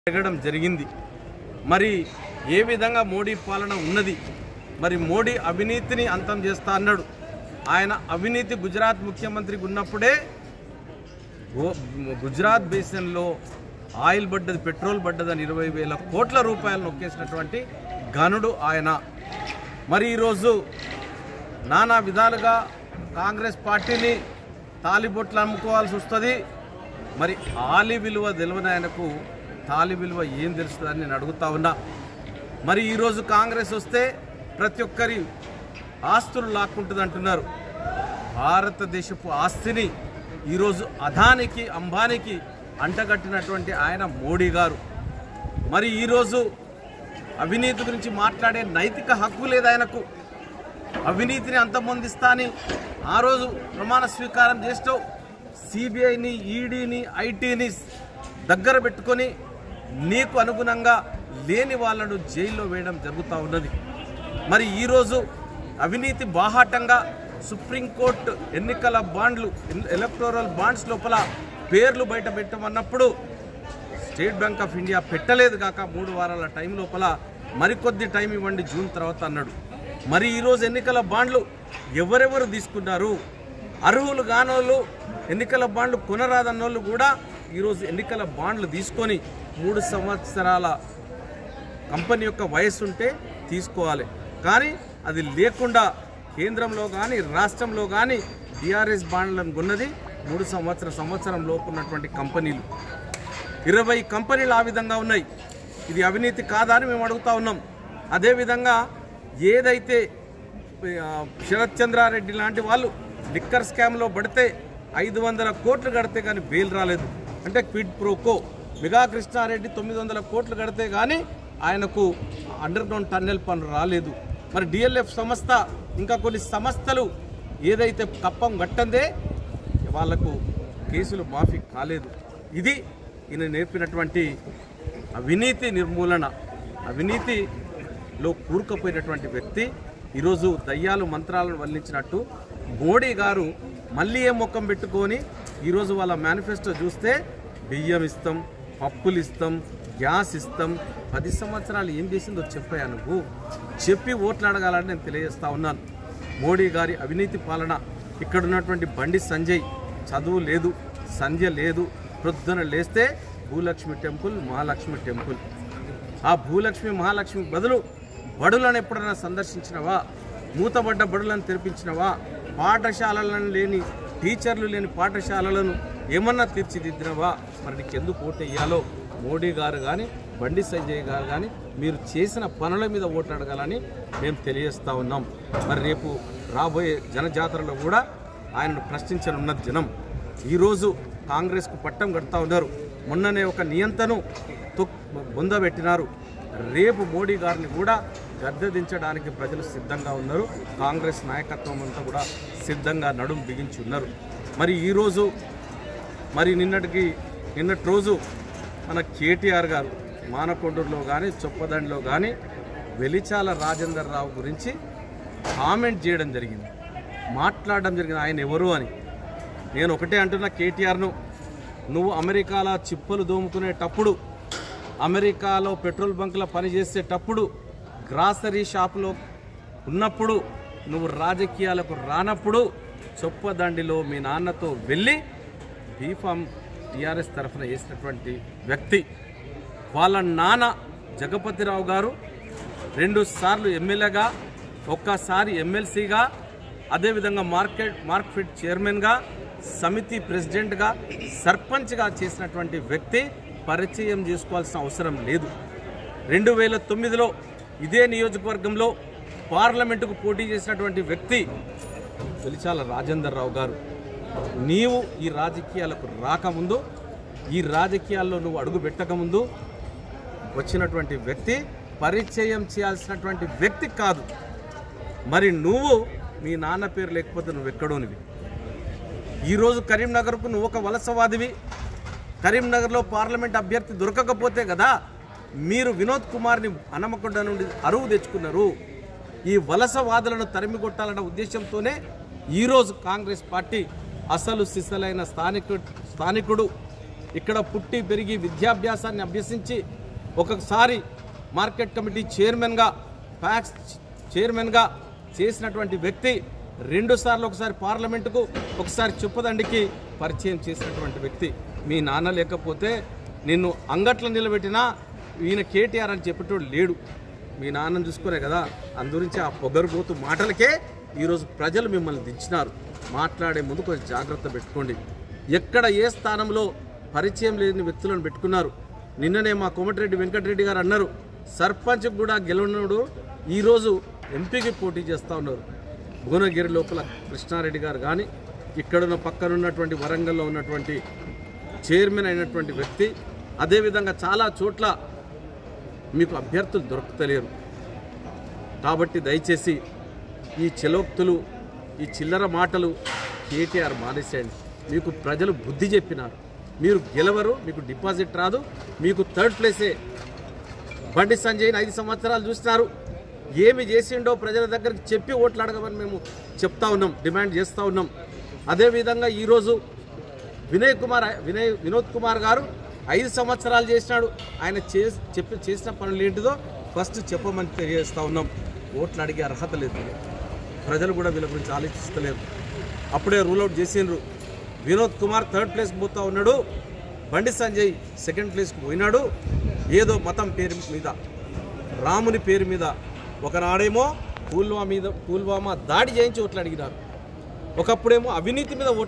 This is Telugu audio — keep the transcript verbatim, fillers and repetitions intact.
జరగడం జరిగింది। మరి ఏ విధంగా మోడీ పాలన ఉన్నది, మరి మోడీ అవినీతిని అంతం చేస్తా అన్నాడు। ఆయన అవినీతి గుజరాత్ ముఖ్యమంత్రికి ఉన్నప్పుడే గుజరాత్ బేసిన్లో ఆయిల్ పడ్డది, పెట్రోల్ పడ్డదని ఇరవై వేల కోట్ల రూపాయలు నొక్కేసినటువంటి గనుడు ఆయన। మరి ఈరోజు నానా విధాలుగా కాంగ్రెస్ పార్టీని తాలిబొట్లు అమ్ముకోవాల్సి వస్తుంది। మరి ఆలి విలువ తెలియని ఆయనకు తాలి విలువ ఏం తెలుస్తుందని నేను అడుగుతా ఉన్నా। మరి ఈరోజు కాంగ్రెస్ వస్తే ప్రతి ఒక్కరి ఆస్తులు లాక్కుంటుంది అంటున్నారు। భారతదేశపు ఆస్తిని ఈరోజు అదానికి అంబానీకి అంటగట్టినటువంటి ఆయన మోడీ గారు। మరి ఈరోజు అవినీతి గురించి మాట్లాడే నైతిక హక్కు లేదు ఆయనకు। అవినీతిని అంతమొందిస్తా అని ఆ రోజు ప్రమాణ స్వీకారం చేస్తూ సిబిఐని, ఈడీని, ఐటీని దగ్గర పెట్టుకొని నీకు అనుగుణంగా లేని వాళ్ళను జైల్లో వేయడం జరుగుతూ ఉన్నది। మరి ఈరోజు అవినీతి బాహాటంగా సుప్రీంకోర్టు ఎన్నికల బాండ్లు, ఎలక్టోరల్ బాండ్స్ లోపల పేర్లు బయట పెట్టమన్నప్పుడు స్టేట్ బ్యాంక్ ఆఫ్ ఇండియా పెట్టలేదు కాక మూడు వారాల టైం లోపల మరికొద్ది టైం ఇవ్వండి జూన్ తర్వాత అన్నాడు। మరి ఈరోజు ఎన్నికల బాండ్లు ఎవరెవరు తీసుకున్నారు? అర్హులు కానోళ్ళు, ఎన్నికల బాండ్లు కొనరాదన్నోళ్ళు కూడా ఈరోజు ఎన్నికల బాండ్లు తీసుకొని మూడు సంవత్సరాల కంపెనీ యొక్క వయసు ఉంటే తీసుకోవాలి, కానీ అది లేకుండా కేంద్రంలో కానీ రాష్ట్రంలో కానీ టీఆర్ఎస్ బాండ్లను కొన్నది మూడు సంవత్సర సంవత్సరం లోపు ఉన్నటువంటి కంపెనీలు ఇరవై కంపెనీలు ఆ విధంగా ఉన్నాయి। ఇది అవినీతి కాదా అని మేము అడుగుతా ఉన్నాం। అదేవిధంగా ఏదైతే శరత్ చంద్రారెడ్డి లాంటి వాళ్ళు లిక్కర్ స్కామ్లో పడితే ఐదు వందల కోట్లు కడితే కానీ బెయిల్ రాలేదు, అంటే క్విడ్ ప్రోకో। మెగా కృష్ణారెడ్డి తొమ్మిది వందల కోట్లు కడితే కానీ ఆయనకు అండర్ గ్రౌండ్ టన్నెల్ పనులు రాలేదు। మరి డిఎల్ఎఫ్ సంస్థ ఇంకా కొన్ని సంస్థలు ఏదైతే కప్పం కట్టందే వాళ్లకు కేసులు మాఫీ కాలేదు। ఇది ఈయన నేర్పినటువంటి అవినీతి నిర్మూలన। అవినీతిలో కూరుకుపోయినటువంటి వ్యక్తి ఈరోజు దయ్యాలు మంత్రాలను వల్లించినట్టు మోడీ గారు మళ్ళీ ఏ ముఖం పెట్టుకొని ఈరోజు వాళ్ళ మేనిఫెస్టో చూస్తే బియ్యం ఇస్తాం, పప్పులు ఇస్తాం, గ్యాస్ ఇస్తాం, పది సంవత్సరాలు ఏం చేసిందో చెప్పాయా నువ్వు? చెప్పి ఓట్లు అడగాలని నేను తెలియజేస్తా ఉన్నాను। మోడీ గారి అవినీతి పాలన, ఇక్కడ ఉన్నటువంటి బండి సంజయ్ చదువు లేదు, సంధ్య లేదు, ప్రొద్దున లేస్తే భూలక్ష్మి టెంపుల్, మహాలక్ష్మి టెంపుల్। ఆ భూలక్ష్మి మహాలక్ష్మి బదులు బడులను ఎప్పుడైనా సందర్శించినవా? మూతబడ్డ బడులను తెరిపించినవా? పాఠశాలలను లేని, టీచర్లు లేని పాఠశాలలను ఏమన్నా తీర్చిదిద్దినవా? మరి నీకు ఎందుకు ఓటు వేయాలో మోడీ గారు కానీ బండి సంజయ్ గారు కానీ మీరు చేసిన పనుల మీద ఓటు అడగాలని మేము తెలియజేస్తూ ఉన్నాం। మరి రేపు రాబోయే జనజాతరలో కూడా ఆయనను ప్రశ్నించనున్నది జనం। ఈరోజు కాంగ్రెస్కు పట్టం కడతా ఉన్నారు, మొన్ననే ఒక నియంతను బొందబెట్టినారు। రేపు మోడీ గారిని కూడా గద్దె దించడానికి ప్రజలు సిద్ధంగా ఉన్నారు, కాంగ్రెస్ నాయకత్వం అంతా కూడా సిద్ధంగా నడుం బిగించి ఉన్నారు। మరి ఈరోజు మరి నిన్నటికి నిన్నటి రోజు మన కేటీఆర్ గారు మానకొండూరులో కానీ చొప్పదండిలో కానీ వెలిచాల రాజేందర్ రావు గురించి కామెంట్ చేయడం జరిగింది, మాట్లాడడం జరిగింది ఆయన ఎవరు అని। నేను ఒకటే అంటున్నా కేటీఆర్ను, నువ్వు అమెరికాలో చిప్పలు దోముకునేటప్పుడు, అమెరికాలో పెట్రోల్ బంకులో పనిచేసేటప్పుడు, గ్రాసరీ షాపులో ఉన్నప్పుడు, నువ్వు రాజకీయాలకు రానప్పుడు చొప్పదండిలో మీ నాన్నతో వెళ్ళి బీఫామ్ టీఆర్ఎస్ తరఫున వేసినటువంటి వ్యక్తి। వాళ్ళ నాన్న జగపతిరావు గారు రెండు సార్లు ఎమ్మెల్యేగా, ఒక్కసారి ఎమ్మెల్సీగా, అదేవిధంగా మార్కెట్ మార్కెట్ చైర్మన్గా, సమితి ప్రెసిడెంట్గా, సర్పంచ్గా చేసినటువంటి వ్యక్తి పరిచయం చేసుకోవాల్సిన అవసరం లేదు। రెండు వేల తొమ్మిదిలో ఇదే నియోజకవర్గంలో పార్లమెంటుకు పోటీ చేసినటువంటి వ్యక్తి వెలిచాల రాజేందర్ రావు గారు। నీవు ఈ రాజకీయాలకు రాకముందు, ఈ రాజకీయాల్లో నువ్వు అడుగు పెట్టకముందు వచ్చినటువంటి వ్యక్తి, పరిచయం చేయాల్సినటువంటి వ్యక్తి కాదు। మరి నువ్వు మీ నాన్న పేరు లేకపోతే నువ్వు ఎక్కడోనివి? ఈరోజు కరీంనగర్కు నువ్వు ఒక వలసవాదివి, కరీంనగర్లో పార్లమెంట్ అభ్యర్థి దొరకకపోతే కదా మీరు వినోద్ కుమార్ని హన్మకొండ నుండి అరువు తెచ్చుకున్నారు। ఈ వలసవాదులను తరిమికొట్టాలన్న ఉద్దేశంతోనే ఈరోజు కాంగ్రెస్ పార్టీ అసలు సిసలైన స్థానికుడు స్థానికుడు ఇక్కడ పుట్టి పెరిగి విద్యాభ్యాసాన్ని అభ్యసించి ఒకసారి మార్కెట్ కమిటీ చైర్మన్గా ప్యాక్స్ చైర్మన్గా చేసినటువంటి వ్యక్తి రెండుసార్లు ఒకసారి పార్లమెంటుకు ఒకసారి చుప్పదండికి పరిచయం చేసినటువంటి వ్యక్తి. మీ నాన్న లేకపోతే నిన్ను అంగట్లో నిలబెట్టినా ఈయన కేటీఆర్ అని చెప్పేటోడు లేడు. మీ నాన్నను చూసుకునే కదా. అందుగురించి ఆ పొగరుబోతు మాటలకే ఈరోజు ప్రజలు మిమ్మల్ని దించినారు. మాట్లాడే ముందు కొంచెం జాగ్రత్త పెట్టుకోండి. ఎక్కడ ఏ స్థానంలో పరిచయం లేని వ్యక్తులను పెట్టుకున్నారు. నిన్ననే మా కోమటిరెడ్డి వెంకటరెడ్డి గారు అన్నారు, సర్పంచ్ కూడా గెలవనుడు ఈరోజు ఎంపీకి పోటీ చేస్తూ ఉన్నారు. భువనగిరి లోపల కృష్ణారెడ్డి గారు కానీ ఇక్కడున్న పక్కనున్నటువంటి వరంగల్లో ఉన్నటువంటి చైర్మన్ అయినటువంటి వ్యక్తి, అదేవిధంగా చాలా చోట్ల మీకు అభ్యర్థులు దొరుకుతలేరు. కాబట్టి దయచేసి ఈ చెలోక్తులు, ఈ చిల్లర మాటలు కేటీఆర్ మానేసేయండి. మీకు ప్రజలు బుద్ధి చెప్పినారు. మీరు గెలవరు, మీకు డిపాజిట్ రాదు, మీకు థర్డ్ ప్లేసే. బండి సంజయ్ని ఐదు సంవత్సరాలు చూస్తున్నారు. ఏమి చేసిండో ప్రజల దగ్గరికి చెప్పి ఓట్లు అడగమని మేము చెప్తా ఉన్నాం, డిమాండ్ చేస్తూ ఉన్నాం. అదేవిధంగా ఈరోజు వినయ్ కుమార్ వినయ్ వినోద్ కుమార్ గారు ఐదు సంవత్సరాలు చేసినాడు. ఆయన చే చెప్పి చేసిన పనులు ఏంటిదో ఫస్ట్ చెప్పమని తెలియజేస్తూ ఉన్నాం. ఓట్లు అడిగే అర్హత లేదు. ప్రజలు కూడా వీళ్ళ గురించి ఆలోచిస్తలేరు. అప్పుడే రూల్ అవుట్ చేసిండ్రు. వినోద్ కుమార్ థర్డ్ ప్లేస్కి పోతా ఉన్నాడు, బండి సంజయ్ సెకండ్ ప్లేస్కి పోయినాడు. ఏదో మతం పేరు మీద, రాముని పేరు మీద ఒకనాడేమో పుల్వామా మీద పుల్వామా దాడి చేయించి ఓట్లు అడిగినారు. ఒకప్పుడేమో అవినీతి మీద ఓట్లు